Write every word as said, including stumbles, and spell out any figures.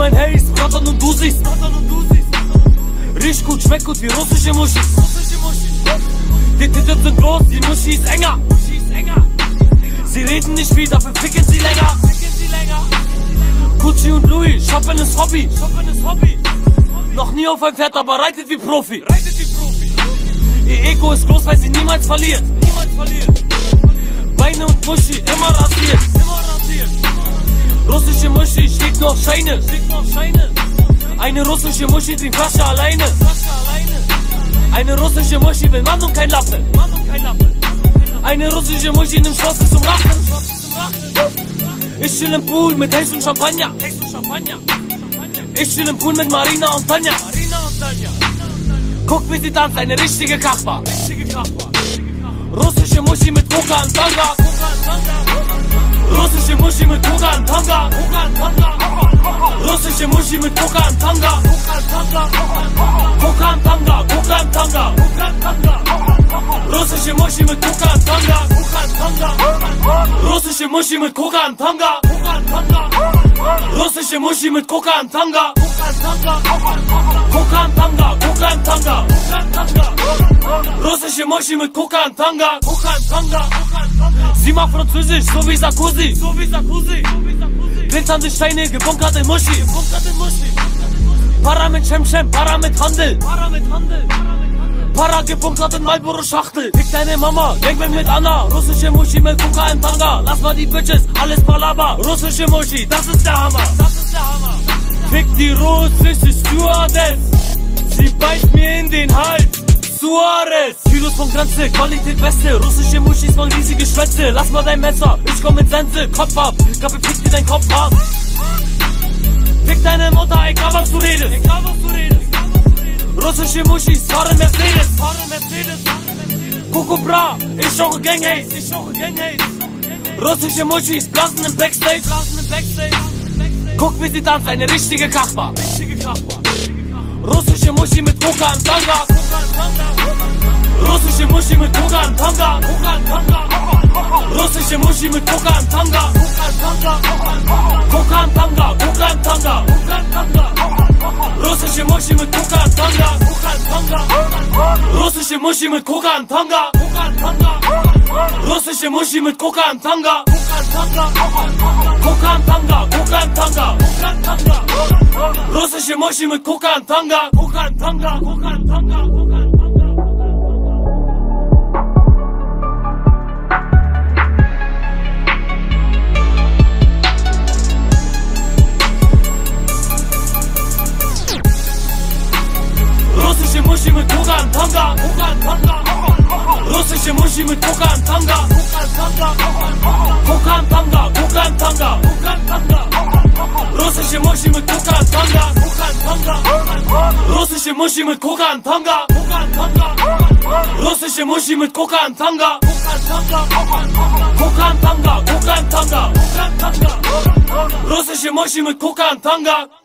mein Haze, Bratan und du siehst. Riecht gut, schmeckt gut wie russische Muschis. Die Titten sind groß, die Muschi ist enger. Sie reden nicht viel, dafür ficken sie länger. Gucci und Louis, shoppen ist Hobby. Noch nie auf ein Pferd, aber reitet wie Profi. Ihr Ego ist groß, weil sie niemals verliert. Beine und Muschi, immer rasiert. Russische Muschi, steht nur auf Scheine. Eine russische Muschi trinkt Flasche alleine. Eine russische Muschi will Mann und kein Lappen. Eine russische Muschi nimmt Schlossen zum Lachen. Ich chill im Pool mit Haze und Champagner. Ich chill im Pool mit Marina und Tanja. Guck wie sie tanzt, eine richtige Kachba. Russische Muschi mit Koka und Tanga. Russische Muschi mit Koka und Tanga. Russische Muschi mit Koka und Tanga. Koka und Tanga, Koka und Tanga. Russische Muschi mit Koka und Tanga. Russische Muschi mit Koka und Tanga. Russische Muschi mit Koka und Tanga. Koka und Tanga, Koka und Tanga. Russische Muschi mit Koka und Tanga. Sie mag Französisch, so wie Sarkozy. Glitzernde Steine, gebunkerte Muschi. Para mit Schemschem, Para mit Handel. Para gebunkert in Marlboro-Schachtel. Fick deine Mama, Gangbang mit Anna. Russische Muschi mit Koka und Tanga. Lass mal die Bitches, alles Palaba. Russische Muschi, das ist der Hammer. Fick die russische Stewardess. Sie beißt mir in den Hals. Suarez, Kilos von Grenze, Qualität Beste. Russische Muschis machen riesige Schwätze. Lass mal dein Messer, ich komm mit Sense. Kopf ab, Kaffee fick dir dein Kopf ab. Fick deine Mutter, egal was du redest. Russische Muschis fahren Mercedes. Coco Bra, ich schauche Gang Haze. Russische Muschis blasen im Backstage. Guck wie sie tanzt, eine richtige Kachba. Russische Muschi mit Koka und Tanga. Russische Muschi mit Koka und Tanga. Russische Muschi mit Koka und Tanga. Koka und Tanga, Koka und Tanga. Russische Muschi mit Koka und Tanga. Russische Muschi mit Koka und Tanga. Russische Muschi mit Koka und Tanga. Koka und Tanga, Koka und Tanga. Russische Muschi mit Koka und Tanga. Koka und Tanga, Koka und Tanga. Russische Muschi mit Koka und Tanga. Russische Muschi mit Koka und Tanga. Koka und Tanga, Koka und Tanga. Russische Muschi mit Koka und Tanga. Russische Muschi mit Koka und Tanga. Russische Muschi mit Koka und Tanga. Koka und Tanga, Koka und Tanga. Russische Muschi mit Koka und Tanga.